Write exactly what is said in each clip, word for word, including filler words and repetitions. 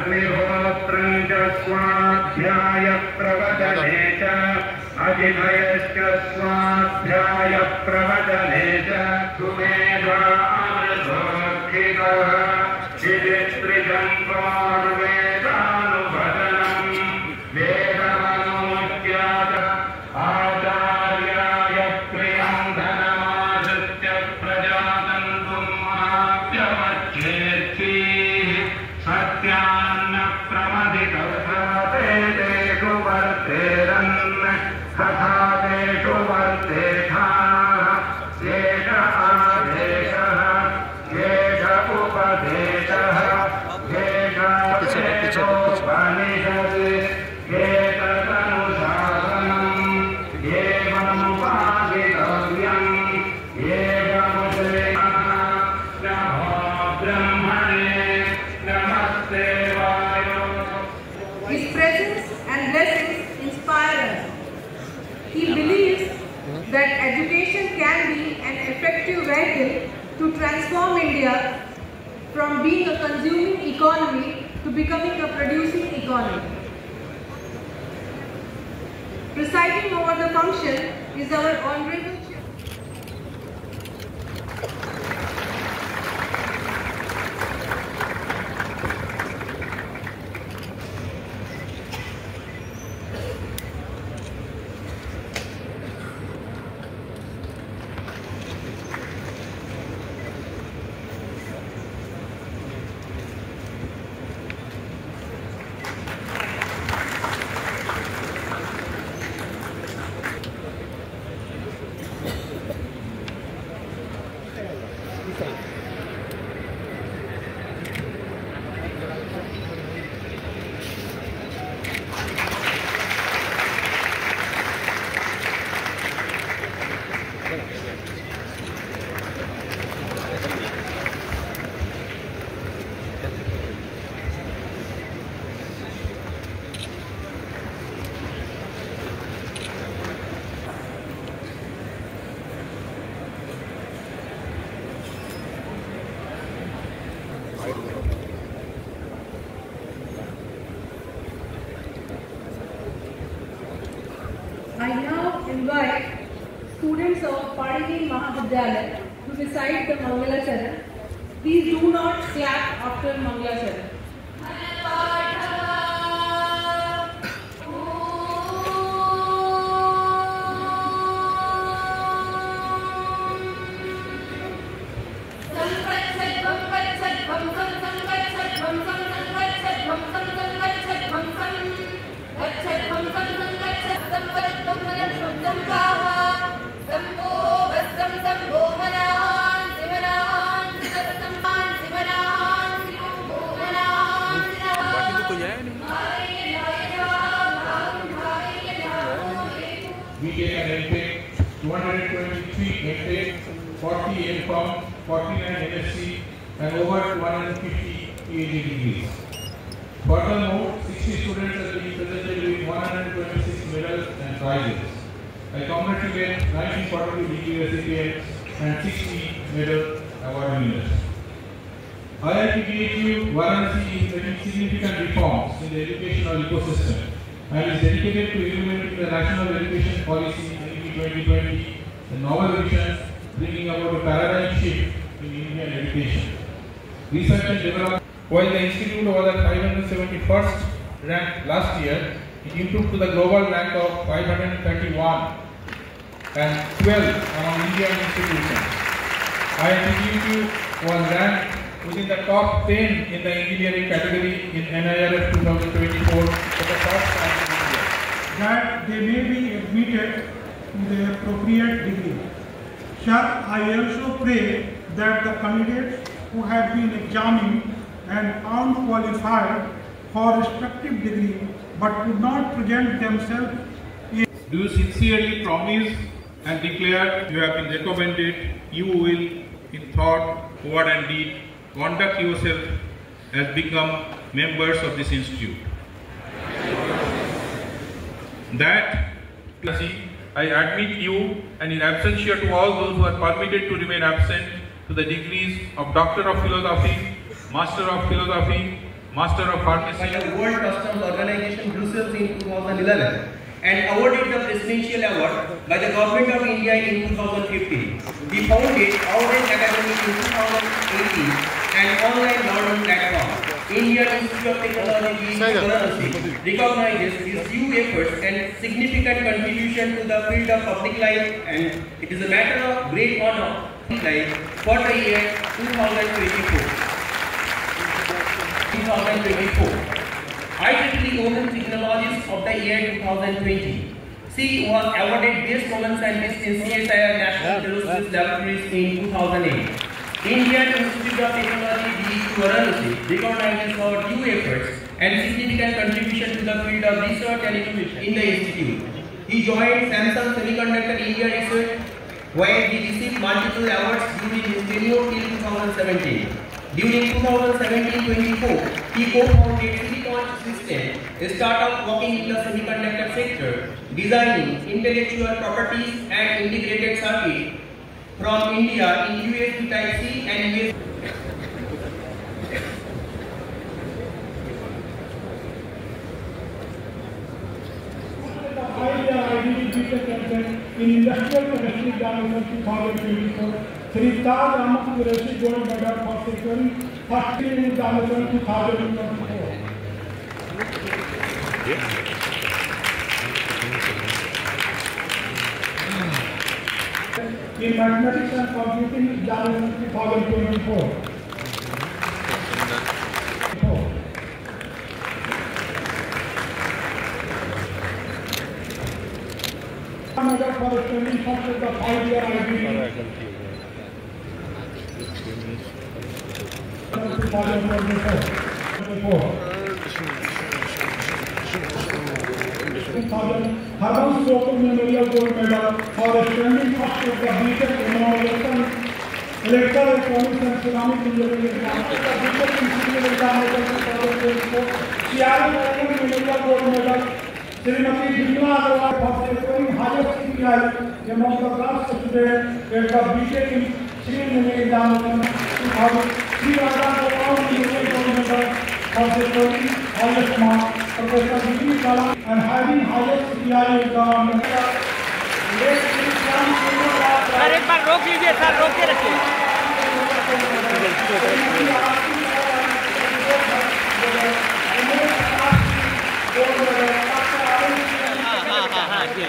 अग्निहोत्रं च स्वाध्याय प्रवचने च अजिनयश्च स्वाध्याय प्रवचने च सुमेधामृतोक्षितः चित्रिजन्वानुवेदानुभजनं वेदमनोज्ञात आचार्याय प्रियं धनमाश्रित्य प्रजातन्तुं महाभ्यमच्छेत्ति सत्यान्न प्रमदितवसातेषु वर्तेरन् तथा तेषु वर्तेथाः एष आदेशः एष उपदेशः एष उपनिषद् एतदनुशासनम् एवमुपासितव्यम् एवमुद्रेयः नमो ब्रह्मणे नमस्ते वायो. His presence and blessings inspire us. He believes that education can be an effective vehicle to transform India from being a consuming economy to becoming a producing economy. Presiding over the function is our Honorable I now invite students of Padini Mahavidyalaya to recite the Mangala Charan. Please do not clap after Mangala Charan. We take an intake, two hundred twenty-three intake, forty M Com, forty-nine M S C, and over two hundred fifty P H D degrees. Furthermore, sixty students are being presented with one hundred twenty-six medals and prizes. I congratulate nineteen forty-two degree recipients and sixty medal award winners. I I T B H U Varanasi is making significant reforms in the educational ecosystem and is dedicated to implementing the National Education Policy twenty twenty, the novel visions bringing about a paradigm shift in Indian education. Research and development. While the institute was at five hundred seventy-first rank last year, it improved to the global rank of five hundred thirty-one and twelve among Indian institutions. I I T B H U was ranked within the top ten in the engineering category in N I R F twenty twenty-four for the first time in India. That they may be admitted to the appropriate degree. Sir, I also pray that the candidates who have been examined and found qualified for respective degree but could not present themselves. Do you sincerely promise and declare you have been recommended, you will, in thought, word and deed, conduct yourself as become members of this institute? That I admit you and in absentia to all those who are permitted to remain absent to the degrees of Doctor of Philosophy, Master of Philosophy, Master of by Pharmacy the World Customs Organization Brussels in two thousand eleven and awarded the Presidential Award by the Government of India in two thousand fifteen. He founded Orange Academy in two thousand eighteen and online learning platform. Indian Institute of Technology Varanasi recognizes his due efforts and significant contribution to the field of public life, and it is a matter of great honor for the year two thousand twenty-four. twenty twenty-four. I T T Women Technologist of the year two thousand twenty. She was awarded Best Women Scientist in C S I R National Research Laboratories in two thousand eight. Indian Institute of Technology Varanasi recognizes our due efforts and significant contribution to the field of research and innovation in the institute. He joined Samsung Semiconductor India Research, where he received multiple awards during his tenure till two thousand seventeen. During two thousand seventeen twenty-four, he co-founded Silicon System, a startup working in the semiconductor sector, designing intellectual properties and integrated circuit from India in U S B Type-C and U S B. In Industrial Chemistry Examination two thousand twenty-four, Sri Taj Ahmad Qureshi Gold Medal for securing first in Examination two thousand twenty-four. In Mathematics and Computing Examination two thousand twenty-four. Medal for attending first of the five-year I B two thousand twenty-four. Herman Sokol Memorial Gold Medal for attending first of the B Tech Innovation Electrical Electronics and Ceramic Engineering Examination. B Tech Engineering Examination two thousand twenty-four. C R M Memorial Gold Medal. Srimati Bimla Agarwal for securing highest C P I among the class students at the B Tech in Sri Examination two thousand. Sri Radha Gopal Memorial Gold Medal for securing highest mark. Professor B D Kalam and having highest C P I in the sir एक बार रोक लीजिए sir, रोक के रखिए। हाँ हाँ हाँ जी।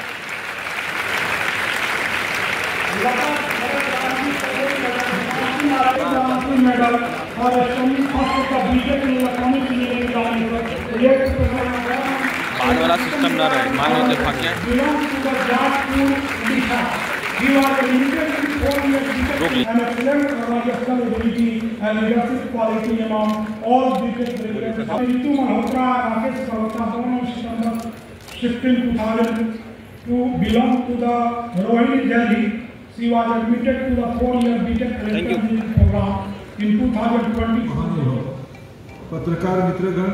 medal for attending first of the B Tech in Electronics Engineering Examination. बाद वाला सिस्टम ना रहे, मान लो देखा क्या? Belongs to the Jashpur, Odisha. He was a limited four years B Tech and excellent organizational ability and leadership quality among all B Tech graduates. Ritu Malhotra, Rakesh Malhotra, born on September fifteenth two thousand two, belong to the Rohini, Delhi. She was admitted to the four-year B Tech electrical engineering program in two thousand twenty. पत्रकार मित्रगण,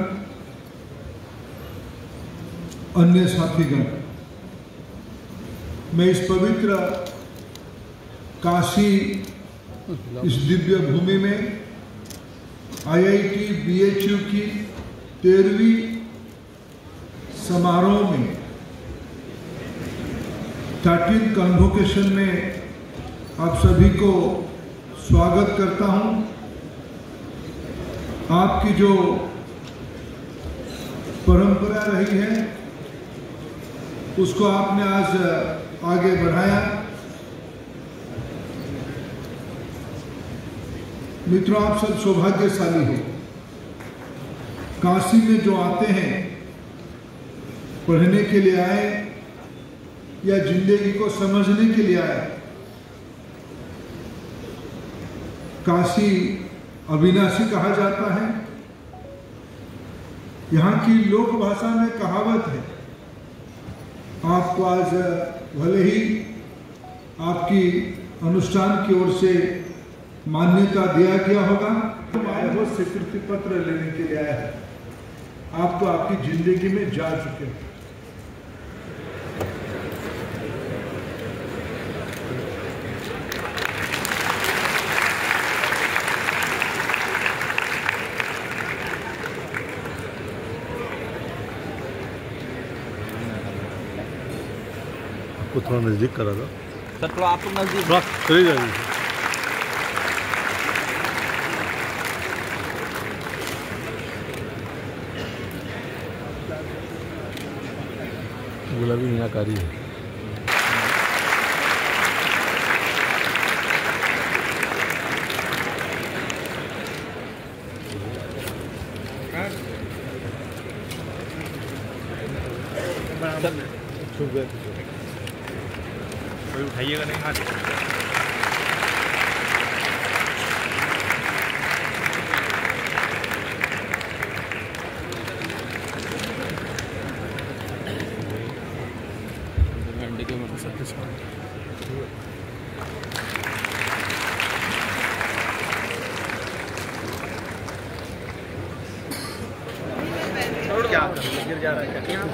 अन्य साथीगण, मैं इस पवित्र काशी, इस दिव्य भूमि में I I T B H U की तेरहवीं समारोह में थर्टीन कन्वोकेशन में आप सभी को स्वागत करता हूं। आपकी जो परंपरा रही है उसको आपने आज आगे बढ़ाया। मित्रों, आप सब सौभाग्यशाली हो। काशी में जो आते हैं पढ़ने के लिए आए या जिंदगी को समझने के लिए आए। काशी अविनाशी कहा जाता है। यहाँ की लोक भाषा में कहावत है, आपको आज भले ही आपकी अनुष्ठान की ओर से मान्यता दिया गया होगा, आए हो स्वीकृति पत्र लेने के लिए आया है। आप तो आपकी जिंदगी में जा चुके हैं। को थोड़ा नज़दीक करा दो सर, थोड़ा आप लोग नजदीक थोड़ा चले जाइए। गुलाबी मीनाकारी है। कोई उठाइएगा नहीं हाथ। क्या गिर जा रहा है क्या?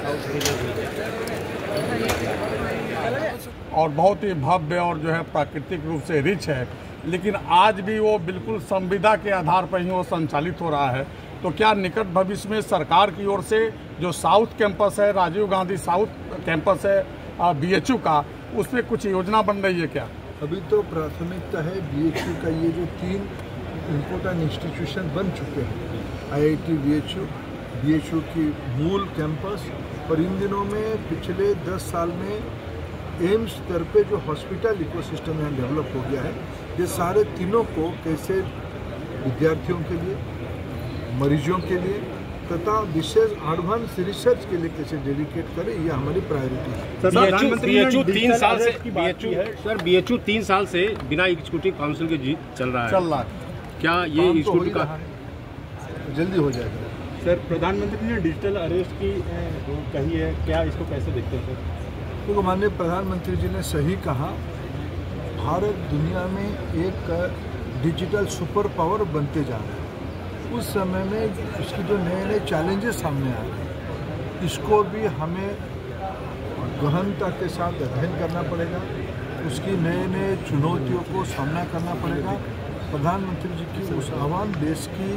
और बहुत ही भव्य और जो है प्राकृतिक रूप से रिच है, लेकिन आज भी वो बिल्कुल संविदा के आधार पर ही वो संचालित हो रहा है। तो क्या निकट भविष्य में सरकार की ओर से जो साउथ कैंपस है, राजीव गांधी साउथ कैंपस है बीएचयू का, उसमें कुछ योजना बन रही है क्या? अभी तो प्राथमिकता है बीएचयू का, ये जो तीन इम्पोर्टेंट इंस्टीट्यूशन बन चुके हैं, आईआईटी बीएचयू, बीएचयू की मूल कैंपस, और इन दिनों में पिछले दस साल में एम्स स्तर पे जो हॉस्पिटल इकोसिस्टम यहाँ डेवलप हो गया है, ये सारे तीनों को कैसे विद्यार्थियों के लिए, मरीजों के लिए तथा विशेष एडवांस रिसर्च के लिए कैसे डेडिकेट करें, ये हमारी प्रायोरिटी है। बीएचयू तीन साल से बीएचयू सर बीएचयू तीन साल से बिना एग्जीक्यूटिव काउंसिल के जीत चल रहा है चल रहा है क्या ये एग्जीक्यूटिव का जल्दी हो जाएगा? सर, प्रधानमंत्री ने डिजिटल अरेस्ट की कही है, क्या इसको कैसे देखते हैं सर? तो माननीय प्रधानमंत्री जी ने सही कहा, भारत दुनिया में एक डिजिटल सुपर पावर बनते जा रहा है। उस समय में इसकी जो नए नए चैलेंजेस सामने आ रहे हैं, इसको भी हमें गहनता के साथ अध्ययन करना पड़ेगा, उसकी नए नए चुनौतियों को सामना करना पड़ेगा। प्रधानमंत्री जी की उस आह्वान देश की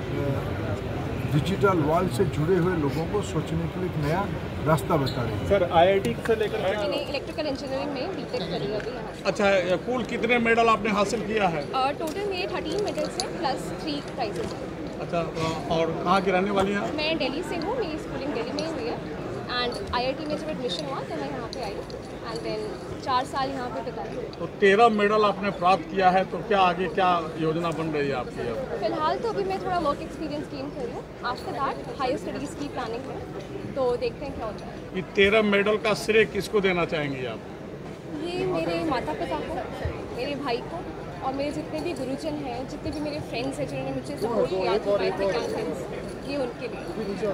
डिजिटल वर्ल्ड से जुड़े हुए लोगों को सोचने के लिए एक नया रास्ता बता रही है। सर, आईआईटी से लेकर मैंने इलेक्ट्रिकल इंजीनियरिंग में बीटेक करी है अभी यहाँ से। अच्छा, कुल कितने मेडल आपने हासिल किया है? टोटल मेरे थर्टीन मेडल्स हैं प्लस थ्री प्राइजेस हैं। अच्छा, और कहाँ की रहने वाली हैं? मैं दिल्ली से हूँ, मेरी स्कूलिंग दिल्ली में ही हुई है, एंड आईआईटी में जब एडमिशन हुआ तो मैं यहाँ पे आई, एंड देन चार साल यहाँ पे बिताई। तो तेरह मेडल आपने प्राप्त किया है, तो क्या आगे क्या योजना बन रही है आपकी? अब फिलहाल तो अभी मैं थोड़ा वर्क एक्सपीरियंस गेन कर रही हूँ, आफ्टर दैट हायर स्टडीज़ की प्लानिंग है, तो देखते हैं क्या होता है। ये तेरह मेडल का श्रेय किसको देना चाहेंगे आप? ये मेरे माता पिता को, मेरे भाई को, और मेरे जितने भी गुरुजन हैं, जितने भी मेरे फ्रेंड्स हैं जिन्होंने मुझे सपोर्ट किया थ्रू कैंपेन्स, ये उनके लिए।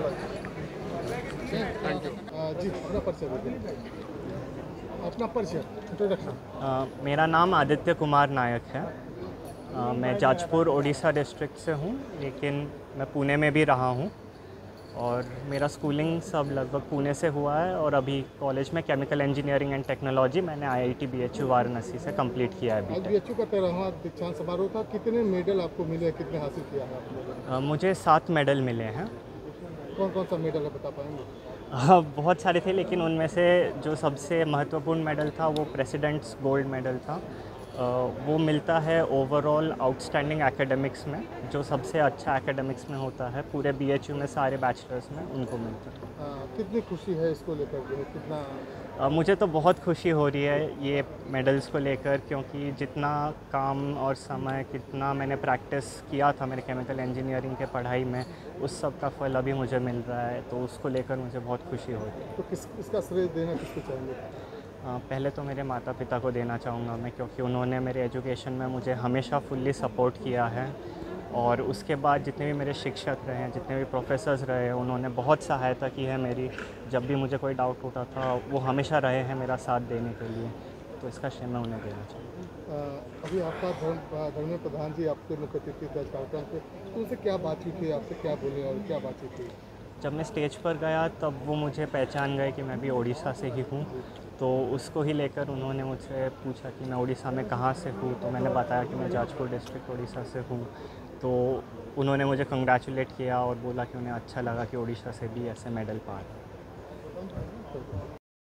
Thank you ji. अपना परिचय दीजिए, अपना परिचय, इंट्रोडक्शन। मेरा नाम आदित्य कुमार नायक है। आ, मैं जाजपुर उड़ीसा डिस्ट्रिक्ट से हूँ, लेकिन मैं पुणे में भी रहा हूँ, और मेरा स्कूलिंग सब लगभग पुणे से हुआ है, और अभी कॉलेज में केमिकल इंजीनियरिंग एंड टेक्नोलॉजी मैंने आईआईटी बीएचयू वाराणसी से कंप्लीट किया है। आज बीएचयू का तेरहवां दीक्षांत समारोह था, कितने मेडल आपको मिले, कितने हासिल किया है आपने? मुझे सात मेडल मिले हैं। कौन कौन सा मेडल है, बता पाएंगे? हाँ, बहुत सारे थे, लेकिन उनमें से जो सबसे महत्वपूर्ण मेडल था वो प्रेसिडेंट्स गोल्ड मेडल था। वो मिलता है ओवरऑल आउटस्टैंडिंग एकेडमिक्स में, जो सबसे अच्छा एकेडमिक्स में होता है पूरे बीएचयू में, सारे बैचलर्स में उनको मिलता है। कितनी खुशी है इसको लेकर, जो है कितना? आ, मुझे तो बहुत खुशी हो रही है ये मेडल्स को लेकर, क्योंकि जितना काम और समय, कितना मैंने प्रैक्टिस किया था मेरे केमिकल इंजीनियरिंग के पढ़ाई में, उस सब का फल अभी मुझे मिल रहा है, तो उसको लेकर मुझे बहुत खुशी हो रही है। तो किस इसका श्रेय देना किसको चाहेंगे? आ, पहले तो मेरे माता पिता को देना चाहूँगा मैं, क्योंकि उन्होंने मेरे एजुकेशन में मुझे हमेशा फुल्ली सपोर्ट किया है, और उसके बाद जितने भी मेरे शिक्षक रहे हैं, जितने भी प्रोफेसर्स रहे हैं, उन्होंने बहुत सहायता की है मेरी। जब भी मुझे कोई डाउट होता था वो हमेशा रहे हैं मेरा साथ देने के लिए, तो इसका श्रेय मैं उन्हें देना चाहूँगा। अभी आपका धर्म धर्मेंद्र प्रधान जी आपके मुख्य अतिथि थे कार्यक्रम पे, तो उनसे क्या बातचीत हुई, आपसे क्या बोले और क्या बातचीत हुई? जब मैं स्टेज पर गया तब वो मुझे पहचान गए कि मैं भी उड़ीसा से ही हूँ, तो उसको ही लेकर उन्होंने मुझसे पूछा कि मैं उड़ीसा में कहाँ से हूँ, तो मैंने बताया कि मैं जाजपुर डिस्ट्रिक्ट उड़ीसा से हूँ। तो उन्होंने मुझे कंग्रेचुलेट किया और बोला कि उन्हें अच्छा लगा कि उड़ीसा से भी ऐसे मेडल पा रहे हैं।